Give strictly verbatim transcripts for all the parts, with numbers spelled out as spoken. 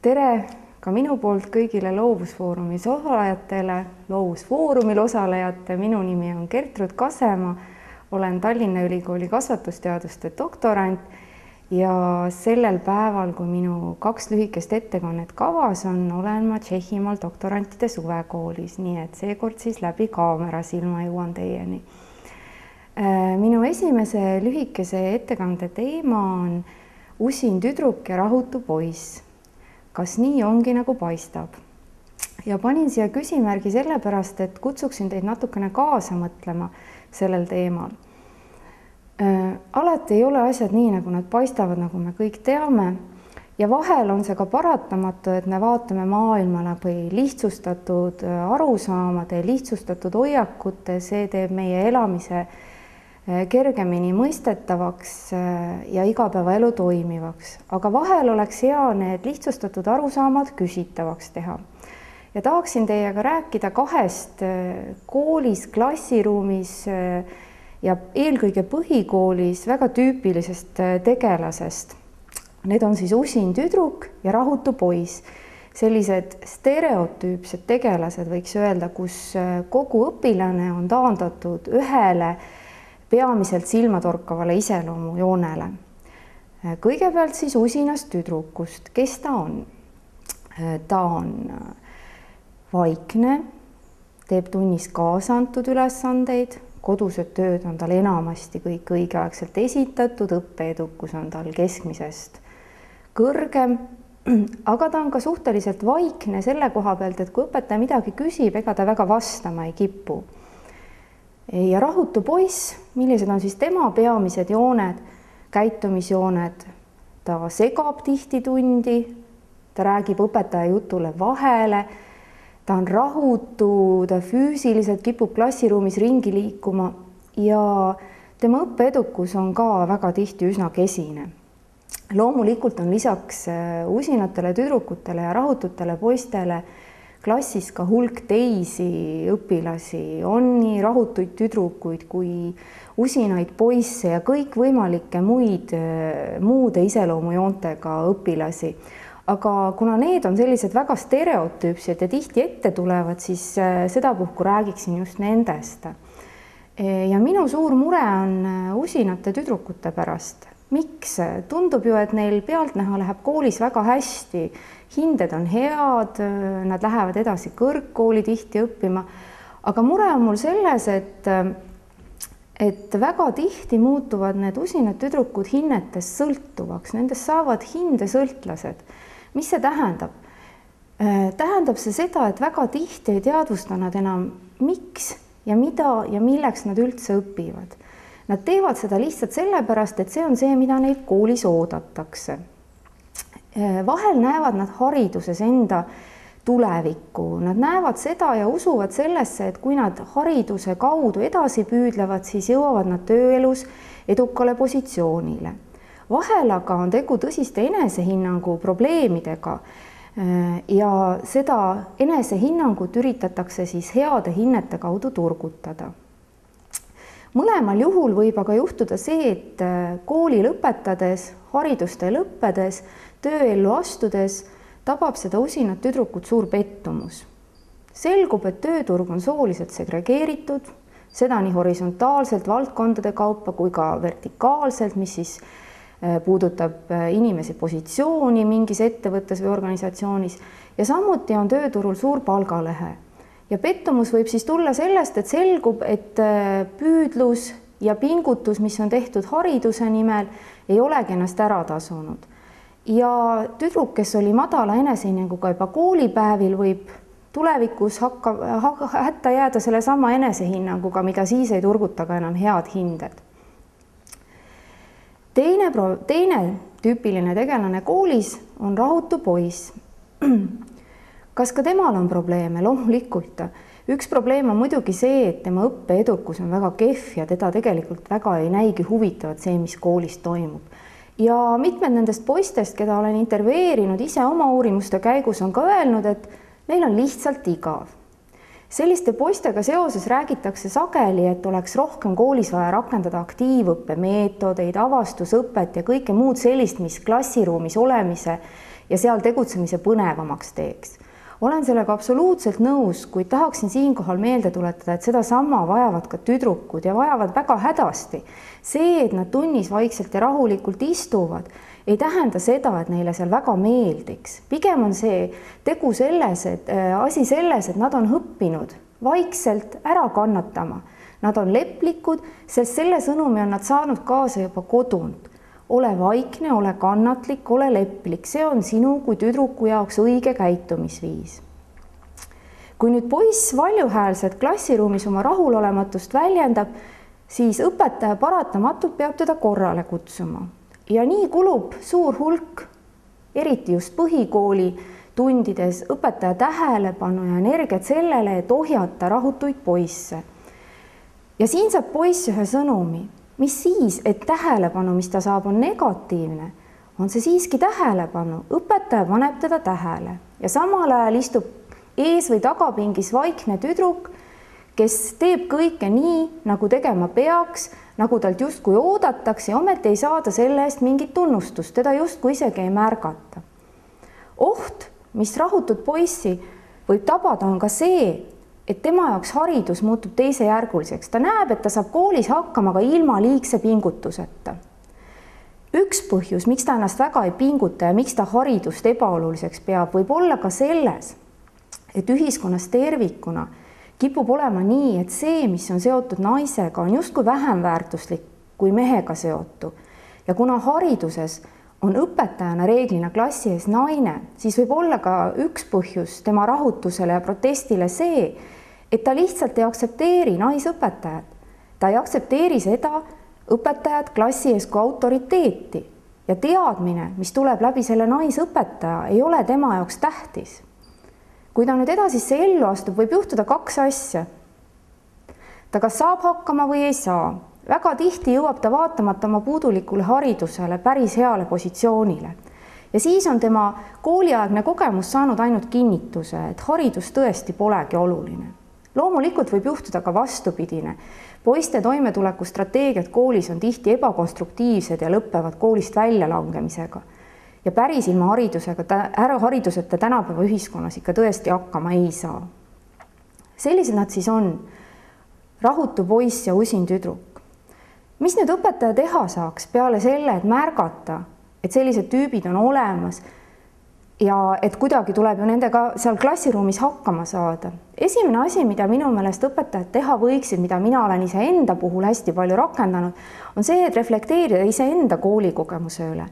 tere ka minu poolt kõigile Loovusfoorumis osalejatele, Loovusfoorumil osalejate. Minu nimi on Gertrud Kasemaa, olen Tallinna Ülikooli kasvatusteaduste doktorant ja sellel päeval, kui minu kaks lühikest ettekannet kavas on, olen ma Tšehhimaal doktorantide suvekoolis, nii et seekord siis läbi kaamera silma jõuan teieni. Minu esimese lühikese ettekande teema on usin tüdruk ja rahutu poiss. Kas nii ongi nagu paistab? Ja panin siia küsimärgi sellepärast, et kutsuksin teid natukene kaasa mõtlema sellel teemal. Alati ei ole asjad nii, nagu nad paistavad, nagu me kõik teame. Ja vahel on see ka paratamatu, et me vaatame maailma läbi lihtsustatud arusaamade, lihtsustatud hoiakute, see teeb meie elamise kergemini mõistetavaks ja igapäevaelu toimivaks. Aga vahel oleks hea need lihtsustatud arusaamad küsitavaks teha. Ja tahaksin teiega rääkida kahest koolis, klassiruumis ja eelkõige põhikoolis väga tüüpilisest tegelasest. Need on siis usin tüdruk ja rahutu poiss. Sellised stereotüüpsed tegelased võiks öelda, kus kogu õpilane on taandatud ühele peamiselt silmatorkavale iseloomujoonele. Kõigepealt siis usinast tüdrukust. Kes ta on? Ta on vaikne, teeb tunnis kaasa antud ülesandeid, kodused tööd on tal enamasti kõik õigeaegselt esitatud, õppeedukus on tal keskmisest kõrgem, aga ta on ka suhteliselt vaikne selle koha pealt, et kui õpetaja midagi küsib, ega ta väga vastama ei kipu. Ja rahutu poiss, millised on siis tema peamised jooned, käitumisjooned, ta segab tihti tundi, ta räägib õpetaja jutule vahele, ta on rahutu, ta füüsiliselt kipub klassiruumis ringi liikuma ja tema õppeedukus on ka väga tihti üsna kesine. Loomulikult on lisaks usinatele tüdrukutele ja rahututele poistele klassis ka hulk teisi õpilasi, on nii rahutuid tüdrukuid kui usinaid poisse ja kõikvõimalikke muid, muude iseloomujoontega õpilasi. Aga kuna need on sellised väga stereotüüpsed ja tihti ette tulevad, siis sedapuhku räägiksin just nendest. Ja minu suur mure on usinate tüdrukute pärast. Miks? Tundub ju, et neil pealtnäha läheb koolis väga hästi, hinded on head, nad lähevad edasi kõrgkooli tihti õppima, aga mure on mul selles, et, et väga tihti muutuvad need usinad tüdrukud hinnetest sõltuvaks, nendest saavad hindesõltlased. Mis see tähendab? Tähendab see seda, et väga tihti ei teadvusta nad enam, miks ja mida ja milleks nad üldse õpivad. Nad teevad seda lihtsalt sellepärast, et see on see, mida neid koolis oodatakse. Vahel näevad nad hariduses enda tulevikku. Nad näevad seda ja usuvad sellesse, et kui nad hariduse kaudu edasi püüdlevad, siis jõuavad nad tööelus edukale positsioonile. Vahel aga on tegu tõsiste enesehinnangu probleemidega ja seda enesehinnangut üritatakse siis heade hinnete kaudu turgutada. Mõlemal juhul võib aga juhtuda see, et kooli lõpetades, hariduste lõppedes, tööellu astudes tabab seda usinat tüdrukut suur pettumus. Selgub, et tööturg on sooliselt segregeeritud, seda nii horisontaalselt valdkondade kaupa kui ka vertikaalselt, mis siis puudutab inimese positsiooni mingis ettevõttes või organisatsioonis ja samuti on tööturul suur palgalehe. Ja pettumus võib siis tulla sellest, et selgub, et püüdlus ja pingutus, mis on tehtud hariduse nimel, ei olegi ennast ära tasunud. Ja tüdruk, kes oli madala enesehinnanguga juba koolipäevil, võib tulevikus hakka, hätta jääda selle sama enesehinnanguga, mida siis ei turguta ka enam head hinded. Teine, teine tüüpiline tegelane koolis on rahutu poiss. Kas ka temal on probleeme? Loomulikult. Üks probleem on muidugi see, et tema õppeedukus on väga kehv ja teda tegelikult väga ei näigi huvitavat see, mis koolis toimub. Ja mitmed nendest poistest, keda olen intervjueerinud ise oma uurimuste käigus, on ka öelnud, et neil on lihtsalt igav. Selliste poistega seoses räägitakse sageli, et oleks rohkem koolis vaja rakendada aktiivõppe meetodeid, avastusõpet ja kõike muud sellist, mis klassiruumis olemise ja seal tegutsemise põnevamaks teeks. Olen sellega absoluutselt nõus, kuid tahaksin siinkohal meelde tuletada, et seda sama vajavad ka tüdrukud ja vajavad väga hädasti. See, et nad tunnis vaikselt ja rahulikult istuvad, ei tähenda seda, et neile seal väga meeldiks. Pigem on see tegu selles, et äh, asi selles, et nad on õppinud vaikselt ära kannatama. Nad on leplikud, sest selle sõnumi on nad saanud kaasa juba kodunt. Ole vaikne, ole kannatlik, ole leplik. See on sinu kui tüdruku jaoks õige käitumisviis. Kui nüüd poiss valjuhäälselt klassiruumis oma rahulolematust väljendab, siis õpetaja paratamatult peab teda korrale kutsuma. Ja nii kulub suur hulk, eriti just põhikooli tundides, õpetaja tähelepanu ja energiat sellele, et ohjata rahutuid poisse. Ja siin saab poiss ühe sõnumi. Mis siis, et tähelepanu, mis ta saab, on negatiivne, on see siiski tähelepanu. Õpetaja paneb teda tähele ja samal ajal istub ees või tagapingis vaikne tüdruk, kes teeb kõike nii, nagu tegema peaks, nagu talt justkui oodatakse ja ometi ei saada selle eest mingit tunnustust, teda justkui isegi ei märgata. Oht, mis rahutud poissi võib tabada, on ka see, et tema jaoks haridus muutub teisejärguliseks. Ta näeb, et ta saab koolis hakkama ka ilma liigse pingutuseta. Üks põhjus, miks ta ennast väga ei pinguta ja miks ta haridust ebaoluliseks peab, võib olla ka selles, et ühiskonnas tervikuna kipub olema nii, et see, mis on seotud naisega, on justkui vähem väärtuslik kui mehega seotu. Ja kuna hariduses on õpetajana reeglina klassi ees naine, siis võib olla ka üks põhjus tema rahutusele ja protestile see, et ta lihtsalt ei aktsepteeri naisõpetajat. Ta ei aktsepteeri seda õpetajat klassi ees kui autoriteeti ja teadmine, mis tuleb läbi selle naisõpetaja, ei ole tema jaoks tähtis. Kui ta nüüd edasisse ellu astub, võib juhtuda kaks asja. Ta kas saab hakkama või ei saa. Väga tihti jõuab ta vaatamata oma puudulikule haridusele päris heale positsioonile. Ja siis on tema kooliaegne kogemus saanud ainult kinnituse, et haridus tõesti polegi oluline. Loomulikult võib juhtuda ka vastupidine. Poiste toimetuleku strateegiad koolis on tihti ebakonstruktiivsed ja lõppevad koolist väljalangemisega. Ja päris ilma haridusega, ära hariduseta tänapäeva ühiskonnas ikka tõesti hakkama ei saa. Sellised nad siis on. Rahutu poiss ja usin tüdruk. Mis nüüd õpetaja teha saaks peale selle, et märgata, et sellised tüübid on olemas ja et kuidagi tuleb ju nendega seal klassiruumis hakkama saada? Esimene asi, mida minu meelest õpetajad teha võiksid, mida mina olen ise enda puhul hästi palju rakendanud, on see, et reflekteerida ise enda koolikogemuse üle.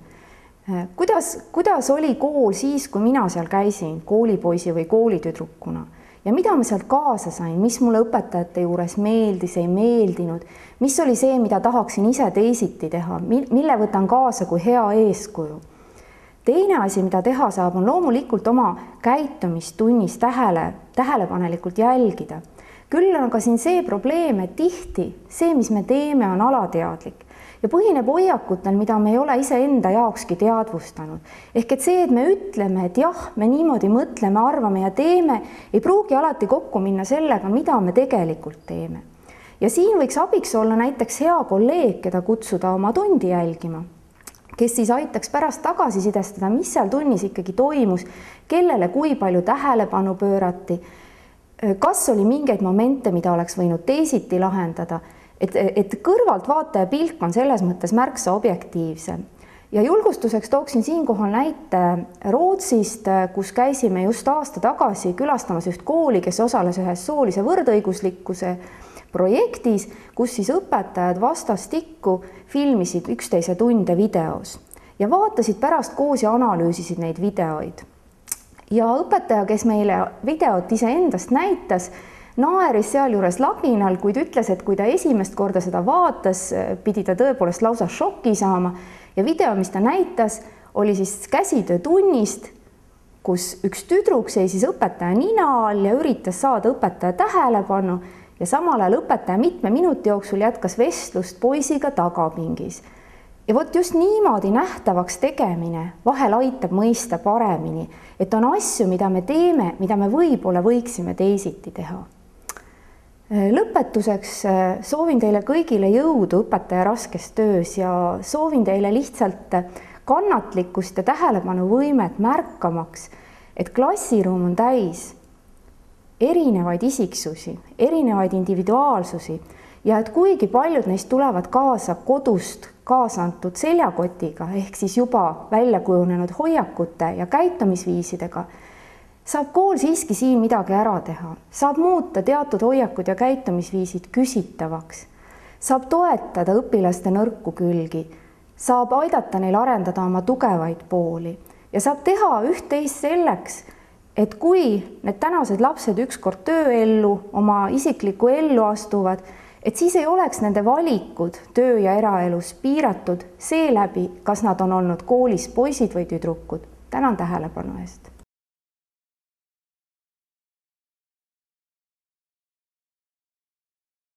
Kuidas, kuidas oli kool siis, kui mina seal käisin koolipoisi või koolitüdrukuna? Ja mida ma sealt kaasa sain, mis mulle õpetajate juures meeldis, ei meeldinud, mis oli see, mida tahaksin ise teisiti teha, mille võtan kaasa kui hea eeskuju. Teine asi, mida teha saab, on loomulikult oma käitumist tunnis tähele, tähelepanelikult jälgida. Küll on ka siin see probleem, et tihti see, mis me teeme, on alateadlik ja põhineb hoiakutel, mida me ei ole iseenda jaokski teadvustanud. Ehk et see, et me ütleme, et jah, me niimoodi mõtleme, arvame ja teeme, ei pruugi alati kokku minna sellega, mida me tegelikult teeme. Ja siin võiks abiks olla näiteks hea kolleeg, keda kutsuda oma tundi jälgima, kes siis aitaks pärast tagasisidestada, mis seal tunnis ikkagi toimus, kellele kui palju tähelepanu pöörati, kas oli mingeid momente, mida oleks võinud teisiti lahendada, et, et kõrvalt vaataja pilk on selles mõttes märksa objektiivsem. Ja julgustuseks tooksin siinkohal näite Rootsist, kus käisime just aasta tagasi külastamas üht kooli, kes osales ühes soolise võrdõiguslikkuse projektis, kus siis õpetajad vastastikku filmisid üksteise tunde videos ja vaatasid pärast koos ja analüüsisid neid videoid. Ja õpetaja, kes meile videot iseendast näitas, naeris sealjuures laginal, kuid ütles, et kui ta esimest korda seda vaatas, pidi ta tõepoolest lausa šoki saama ja video, mis ta näitas, oli siis käsitöö tunnist, kus üks tüdruk seisis õpetaja nina all ja üritas saada õpetaja tähelepanu ja samal ajal õpetaja mitme minuti jooksul jätkas vestlust poisiga tagapingis. Ja vot just niimoodi nähtavaks tegemine vahel aitab mõista paremini, et on asju, mida me teeme, mida me võib-olla võiksime teisiti teha. Lõpetuseks soovin teile kõigile jõudu õpetaja raskes töös ja soovin teile lihtsalt kannatlikkust ja tähelepanuvõimet märkamaks, et klassiruum on täis erinevaid isiksusi, erinevaid individuaalsusi ja et kuigi paljud neist tulevad kaasa kodust kaasa antud seljakotiga ehk siis juba välja kujunenud hoiakute ja käitumisviisidega, saab kool siiski siin midagi ära teha, saab muuta teatud hoiakud ja käitumisviisid küsitavaks, saab toetada õpilaste nõrku külgi, saab aidata neil arendada oma tugevaid pooli ja saab teha üht-teist selleks, et kui need tänased lapsed ükskord tööellu, oma isiklikku ellu astuvad, et siis ei oleks nende valikud töö- ja eraelus piiratud seeläbi, kas nad on olnud koolis poisid või tüdrukud. Tänan tähelepanu eest.